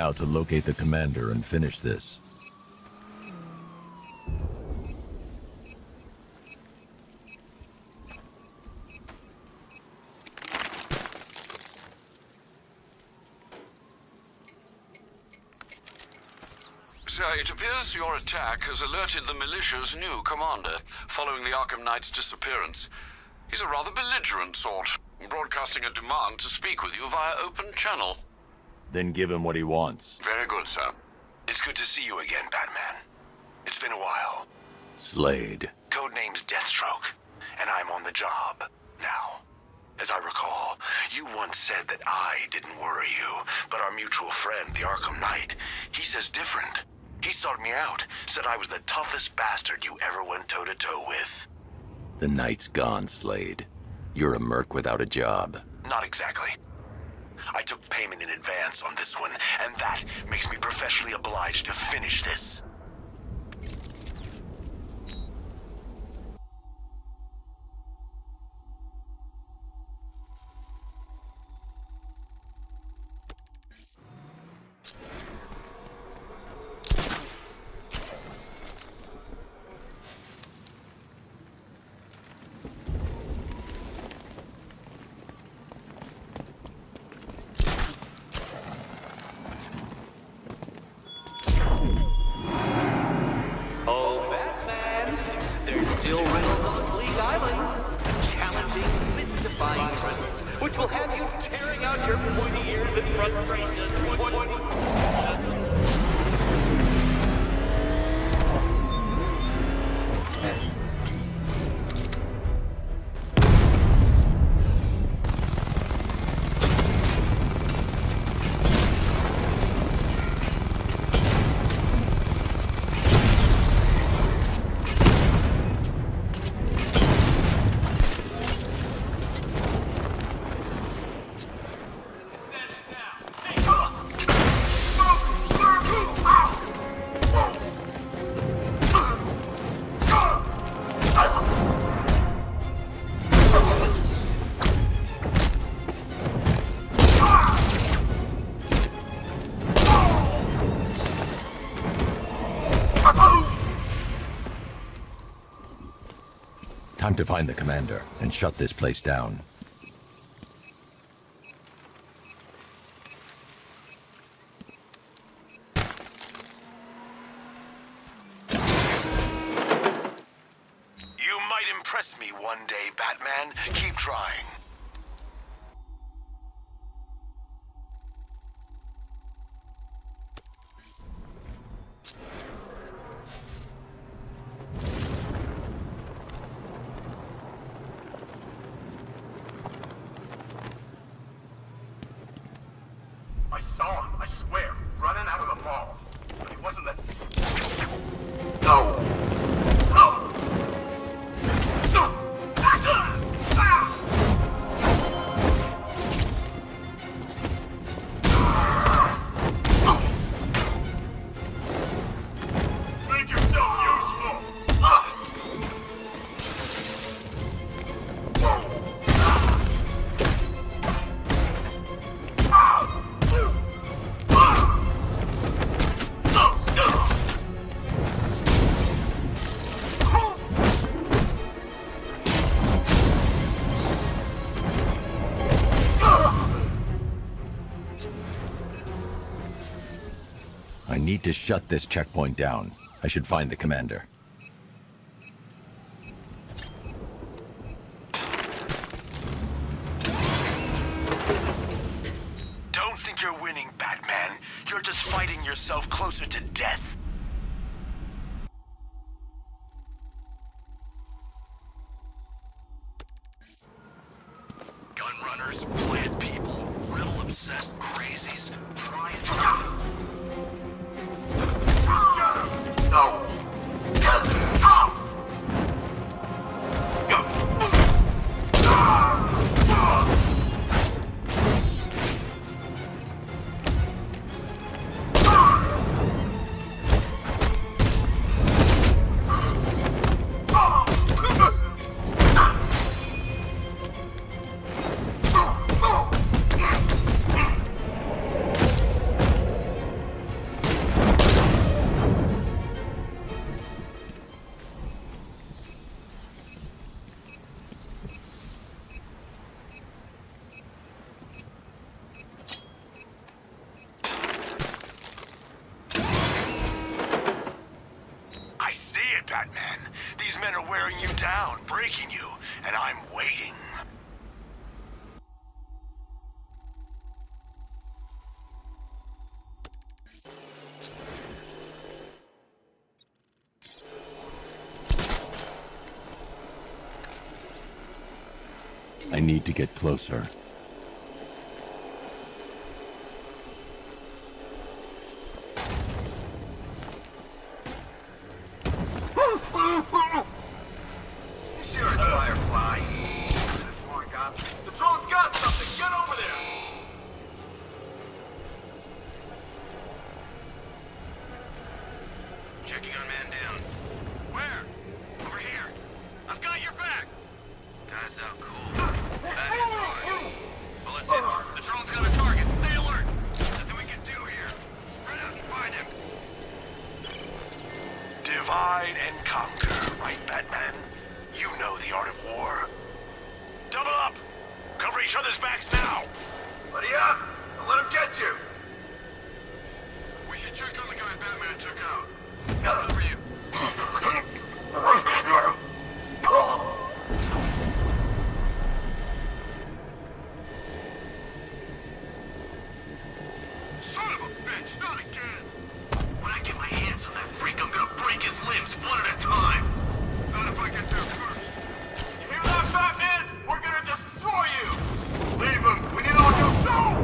now to locate the commander and finish this. Sir, it appears your attack has alerted the militia's new commander, following the Arkham Knight's disappearance. He's a rather belligerent sort, broadcasting a demand to speak with you via open channel. Then give him what he wants. Very good, sir. It's good to see you again, Batman. It's been a while. Slade. Codename's Deathstroke, and I'm on the job now. As I recall, you once said that I didn't worry you, but our mutual friend, the Arkham Knight, he says different. He sought me out, said I was the toughest bastard you ever went toe-to-toe with. The night's gone, Slade. You're a merc without a job. Not exactly. I took payment in advance on this one, and that makes me professionally obliged to finish this. Which will have you tearing out your pointy ears in frustration. Time to find the commander and shut this place down. You might impress me one day, Batman. Keep trying. I saw him, I swear, running out of the mall. But he wasn't the... No! No! No! Make yourself useful! I need to shut this checkpoint down. I should find the commander. Don't think you're winning, Batman. You're just fighting yourself closer to death. Gun runners, plant people, riddle-obsessed crazies, try and... No! it, Batman. These men are wearing you down, breaking you, and I'm waiting. I need to get closer. Sure, Firefly. Come on, guys. The drone's got something. Get over there. Checking on man down. Where? Over here. I've got your back. Guys out cool. That is hard. Well, that's it. The drone's got a target. Stay alert. Nothing we can do here. Spread out and find him. Divide and conquer, right, Batman? You know the art of war. Double up! Cover each other's backs now! Buddy up. Don't let him get you. We should check on the guy Batman took out. Cover you. Son of a bitch, not again! When I get my hands on that freak, I'm gonna break his limbs one at a time! Not if I get there first. You hear that, Batman? We're gonna destroy you. Leave him. We need all your soul.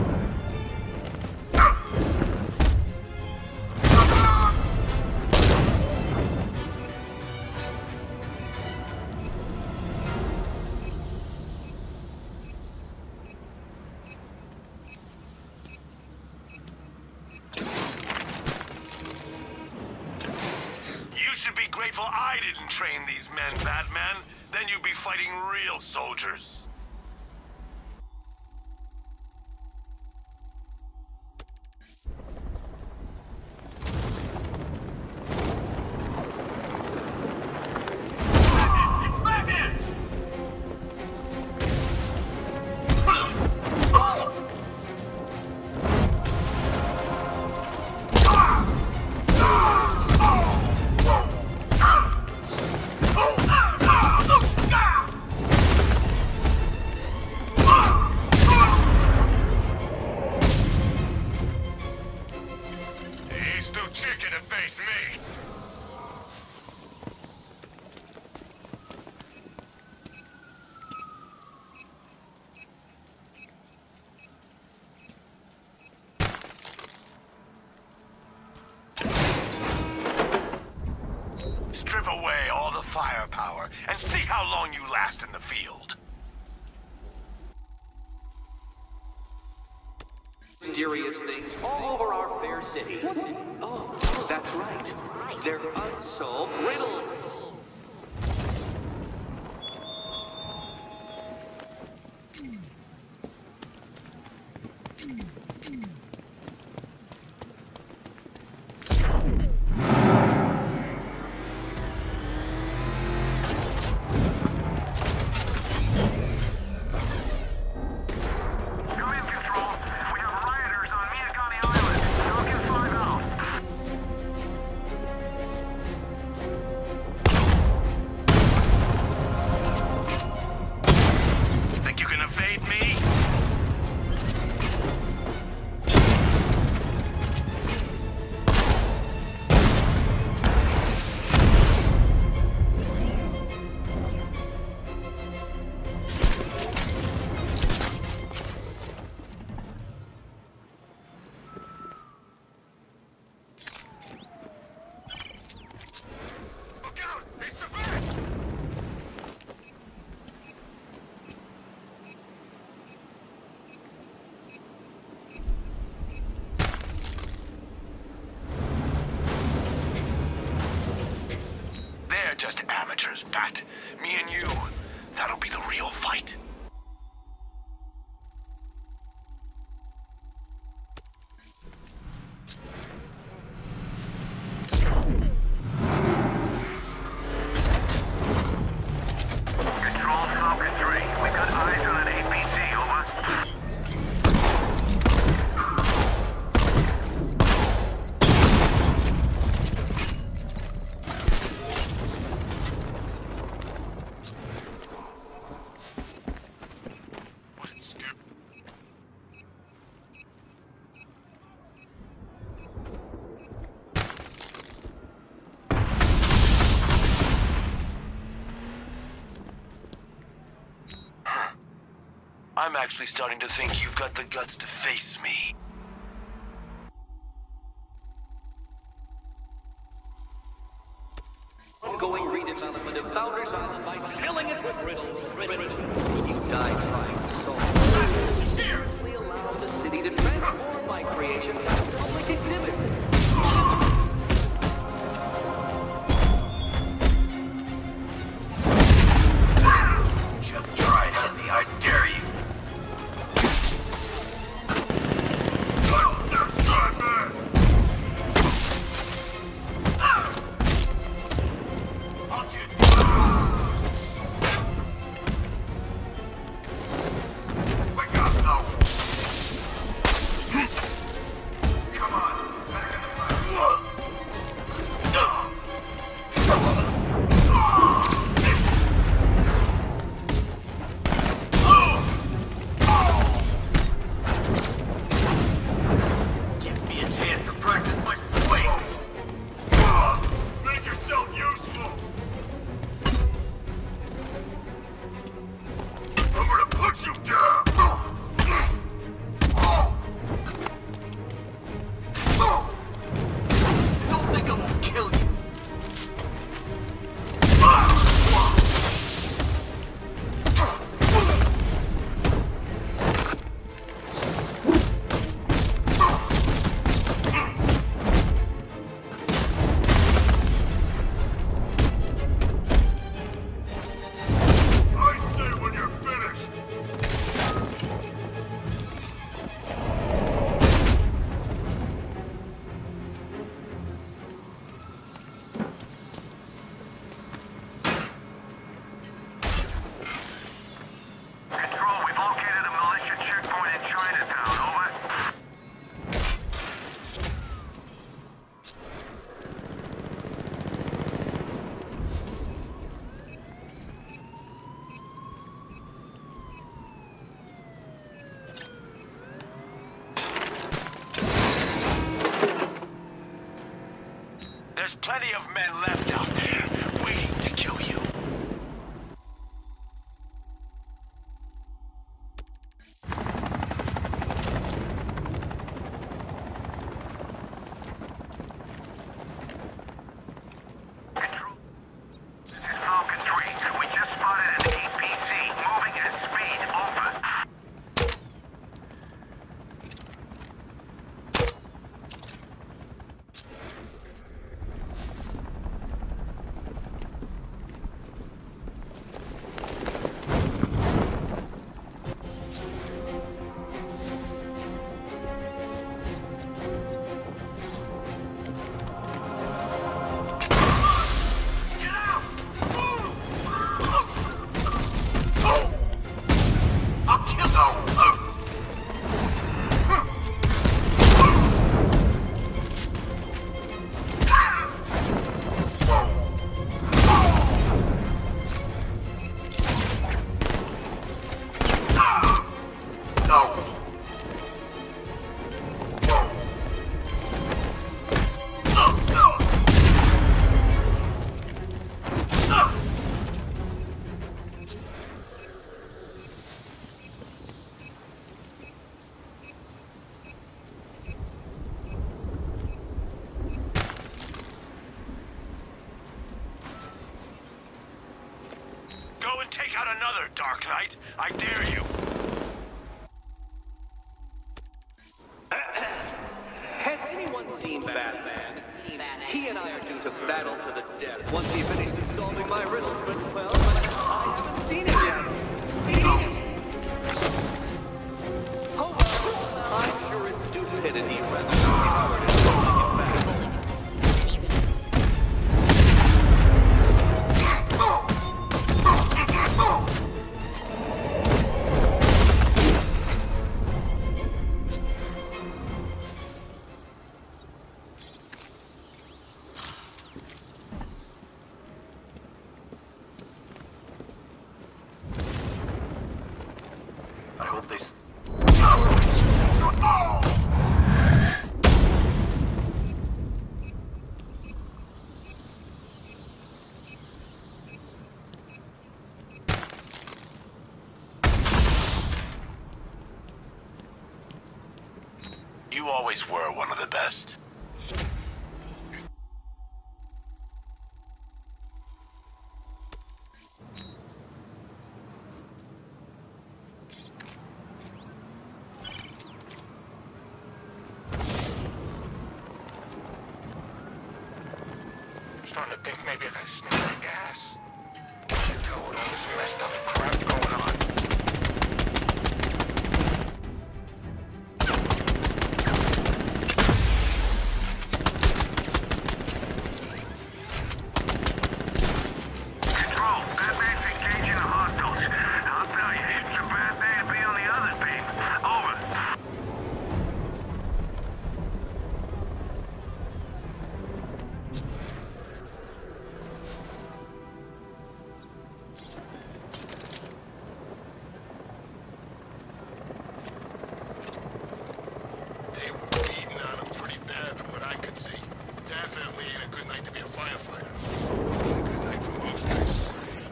You should be grateful I didn't train these men, Batman. Then you'd be fighting real soldiers. It's Batman. He's too chicken to face me. Strip away all the firepower and see how long you last in the field. Mysterious things all over our fair city. Oh, that's right. They're unsolved riddles. Think you can evade me? Look out! He's the back! They're just amateurs, Bat. Me and you, that'll be the real fight. Control Falcon 3. We've got eyes on an APC, over. I'm actually starting to think you've got the guts to face me. Ongoing redevelopment of Founders Island by filling it with riddles. You died trying to solve. Seriously allow the city to transform my creations into public exhibits. Just try it, Andy. I dare you. There's plenty of men left out there, waiting to kill you. Take out another, Dark Knight. I dare you. Has anyone seen Batman? He and I are due to battle to the death once he finishes solving my riddles, but, well, I haven't seen it yet. Oh, well, I'm sure it's stupidity rather than cowardice holding him back. You always were one of the best. I'm starting to think maybe I gotta sniff that gas. I can tell with all this messed up crap going on. Control, Batman's engaging the hostiles. I'll tell you, it's a bad day to be on the other team. Over. They were beating on him pretty bad from what I could see. Definitely ain't a good night to be a firefighter. Ain't a good night for most guys.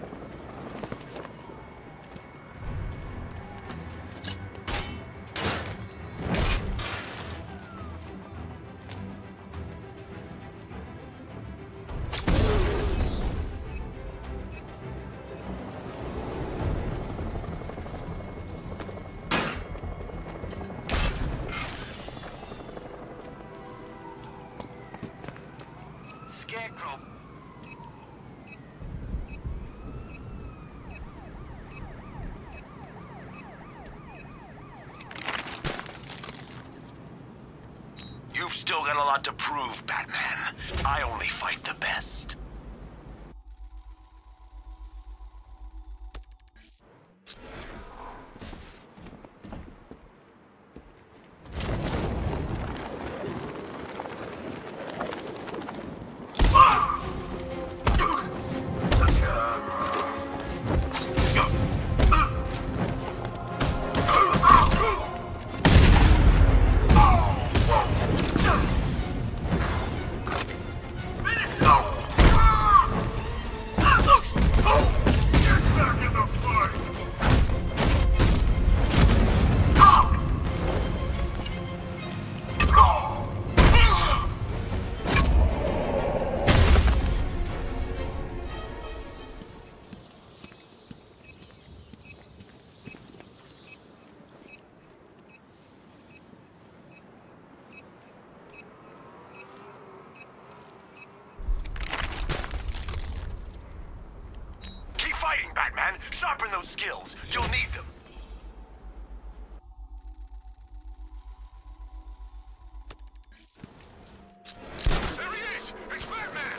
Scarecrow. You've still got a lot to prove, Batman. I only fight the best. Keep fighting, Batman. Sharpen those skills. You'll need them. There he is! It's Batman!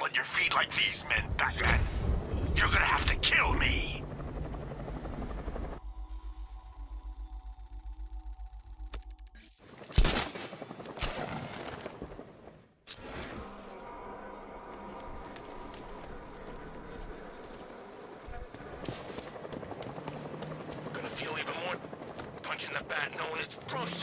at your feet like these men, Batman. You're gonna have to kill me. Gonna feel even more punching the bat knowing it's Bruce.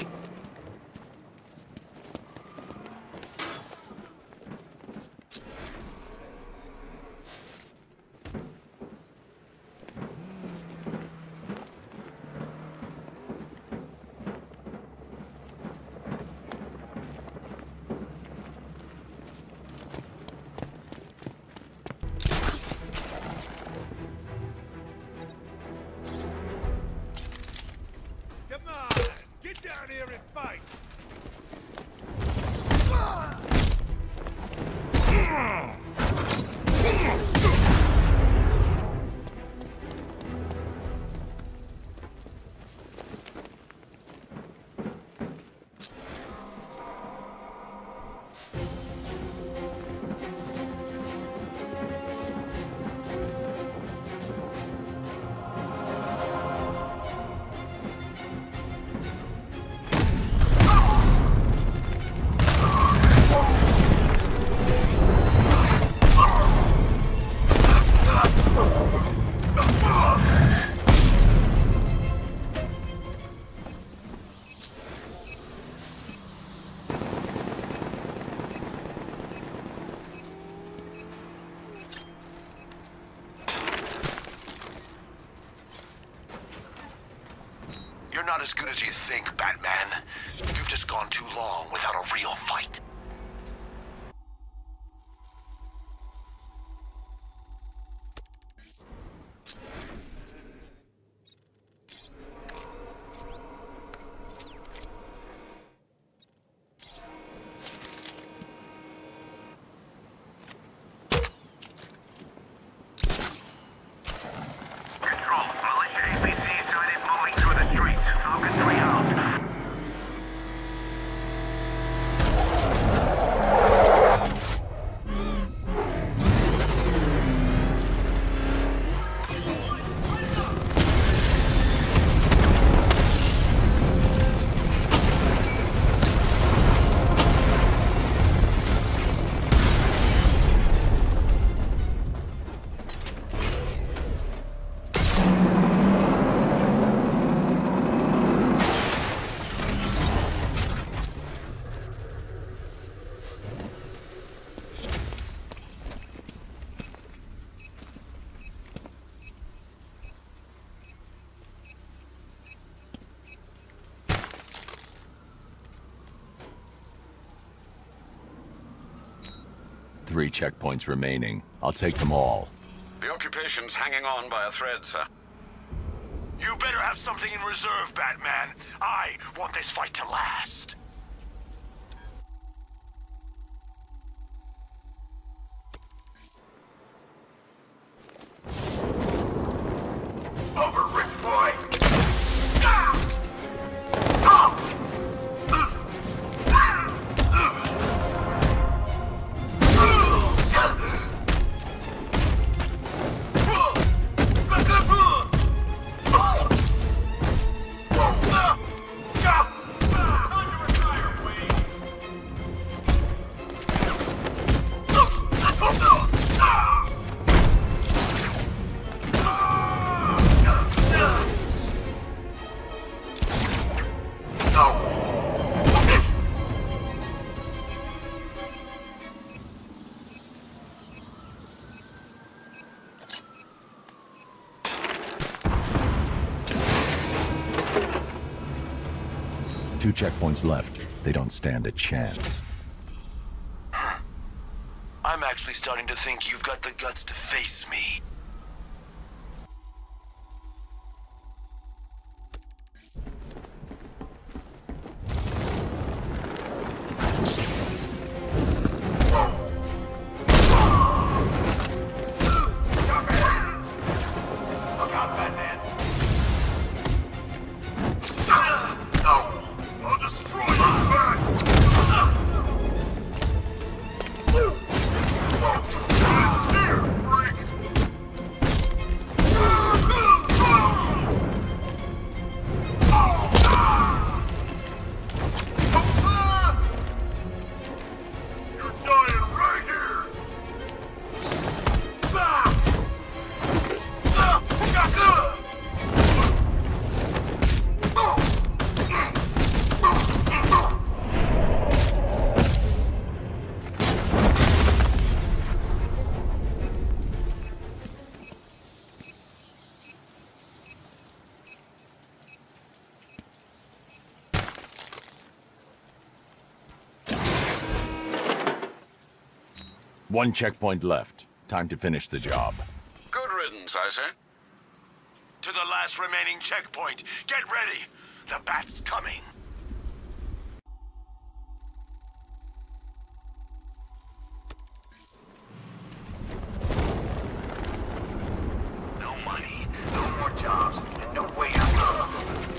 Come on, get down here and fight. You're not as good as you think, Batman. You've just gone too long without a real fight. Control, militia APC started moving through the streets. Focus 3 out. Three checkpoints remaining. I'll take them all. The occupation's hanging on by a thread, sir. You better have something in reserve, Batman. I want this fight to last. Over, rich boy. Ah! Ah! Two checkpoints left. They don't stand a chance. I'm actually starting to think you've got the guts to face me. One checkpoint left. Time to finish the job. Good riddance, I say. To the last remaining checkpoint. Get ready. The bat's coming. No money, no more jobs, and no way out.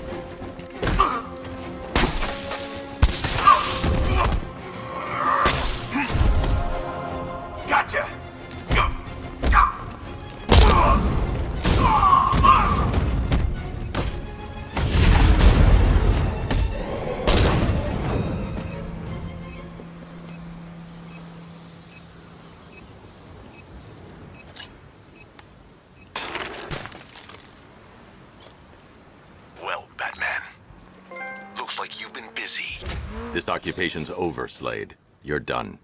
Gotcha! Well, Batman. Looks like you've been busy. This occupation's over, Slade. You're done.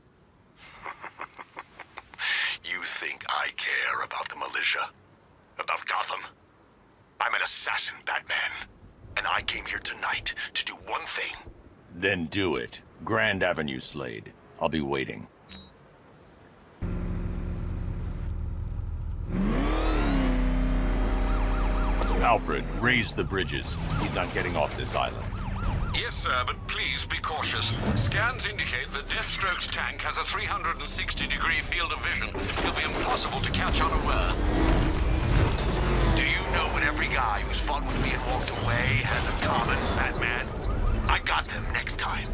You think I care about the militia? About Gotham? I'm an assassin, Batman. And I came here tonight to do one thing. Then do it. Grand Avenue, Slade. I'll be waiting. Alfred, raise the bridges. He's not getting off this island. Yes, sir, but please be cautious. Scans indicate that Deathstroke's tank has a 360-degree field of vision. It'll be impossible to catch unaware. Do you know what every guy who's fought with me and walked away has in common, Batman? I got them next time.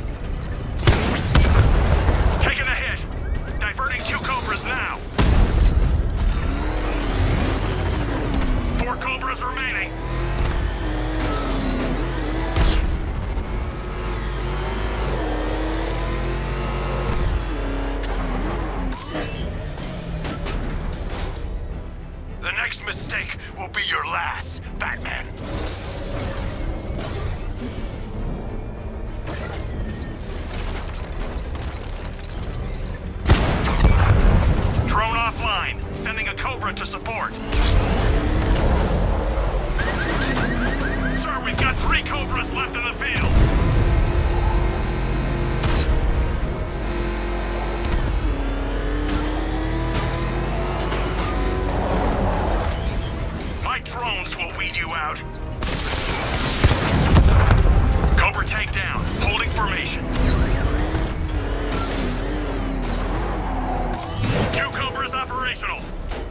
Taking a hit! Diverting 2 Cobras now! 4 Cobras remaining! The next mistake will be your last, Batman. Drone offline. Sending a Cobra to support. Sir, we've got 3 Cobras left in the field. My drones will weed you out. Cobra takedown. Holding formation. 2 Cobras operational.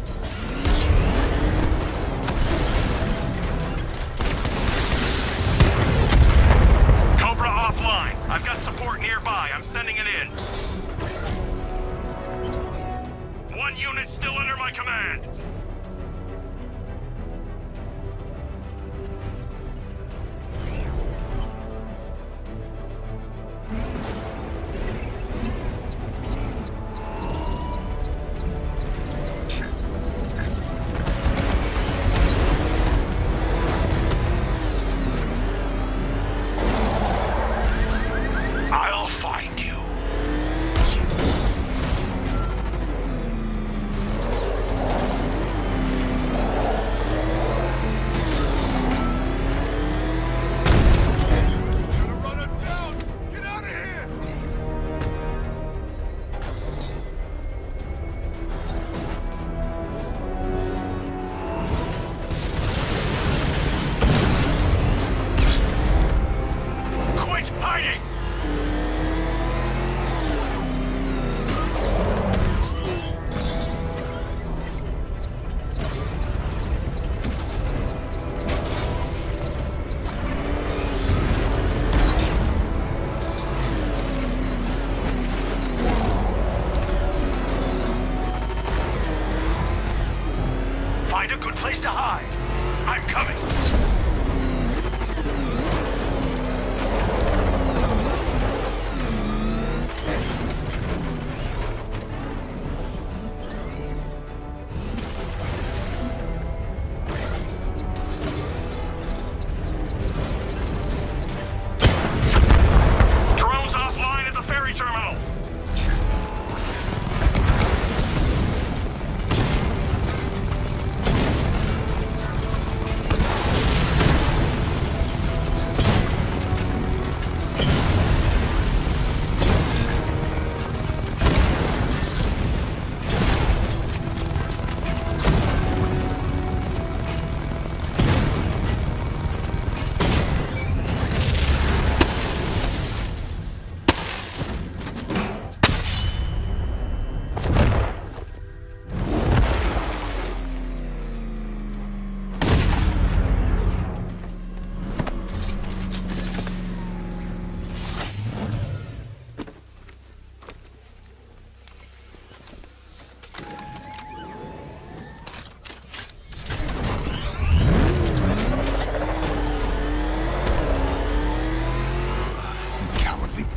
Cobra offline. I've got support nearby. I'm sending it in. 1 unit still under my command. I'll find you.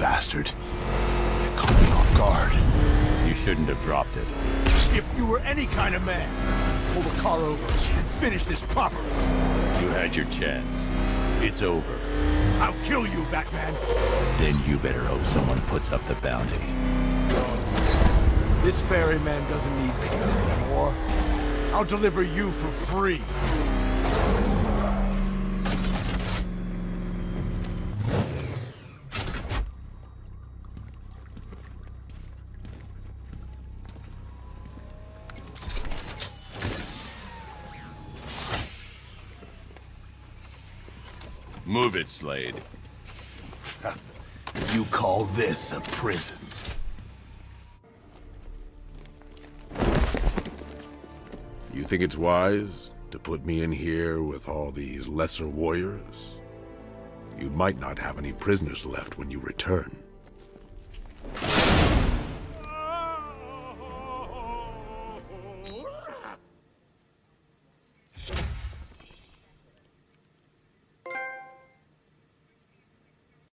bastard. It caught me off guard. You shouldn't have dropped it. If you were any kind of man, pull the car over and finish this properly. You had your chance. It's over. I'll kill you, Batman. Then you better hope someone puts up the bounty. This ferryman doesn't need me anymore. I'll deliver you for free. Move it, Slade. You call this a prison? You think it's wise to put me in here with all these lesser warriors? You might not have any prisoners left when you return.